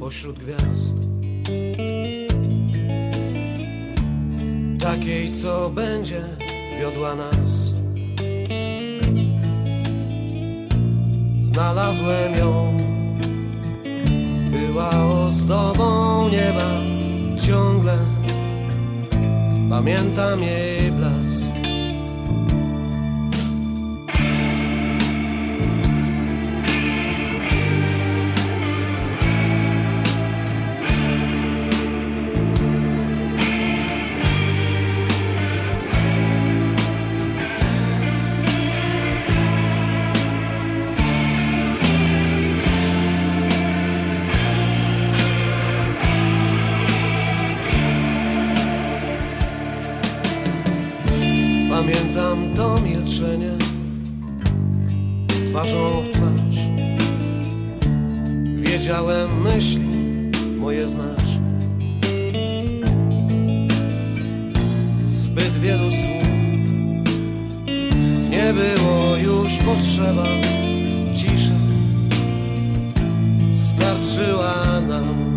pośród gwiazd, takiej, co będzie wiodła nas. Znalazłem ją, była ozdobą nieba. Ciągle pamiętam jej blask. Pamiętam to milczenie, twarzą w twarz. Wiedziałem, myśli moje znasz. Zbyt wielu słów nie było już potrzeba. Cisza starczyła nam.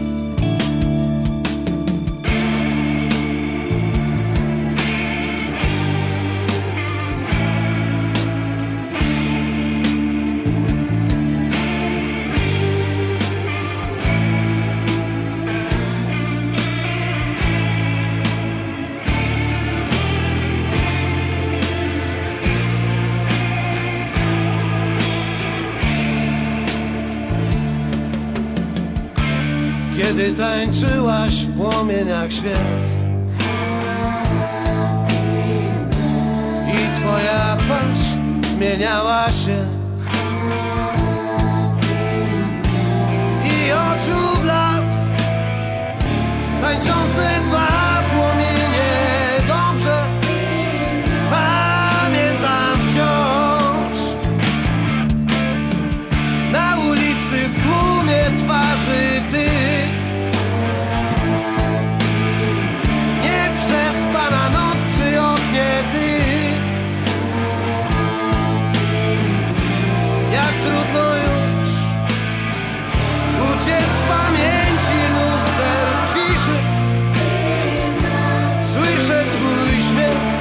Kiedy tańczyłaś w płomieniach świec i twoja twarz zmieniała się i oczu blask, tańczące dwa płomienie. Dobrze pamiętam wciąż na ulicy w tłumie twarzy tych. Nieprzespana noc przy oknie tych. Jak trudno już uciec z pamięci luster w ciszy. Słyszę twój śmiech.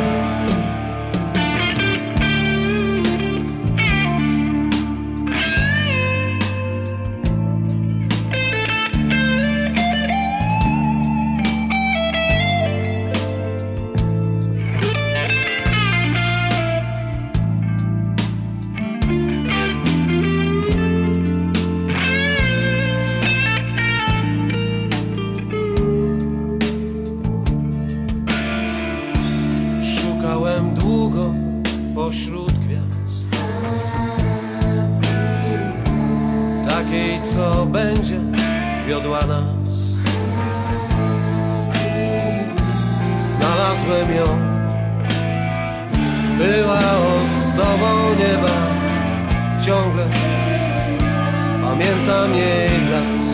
Szukałem długo pośród gwiazd, takiej, co będzie wiodła nas. Znalazłem ją, była ozdobą nieba. Ciągle pamiętam jej blask.